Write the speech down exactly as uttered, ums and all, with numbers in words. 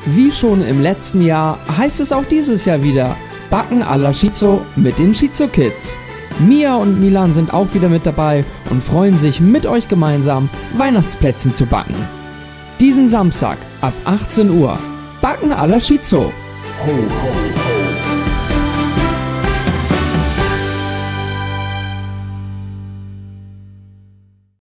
Wie schon im letzten Jahr heißt es auch dieses Jahr wieder Backen à la Shizo mit den Shizo Kids. Mia und Milan sind auch wieder mit dabei und freuen sich mit euch gemeinsam Weihnachtsplätzchen zu backen. Diesen Samstag ab achtzehn Uhr Backen à la Shizo. Ho, ho, ho.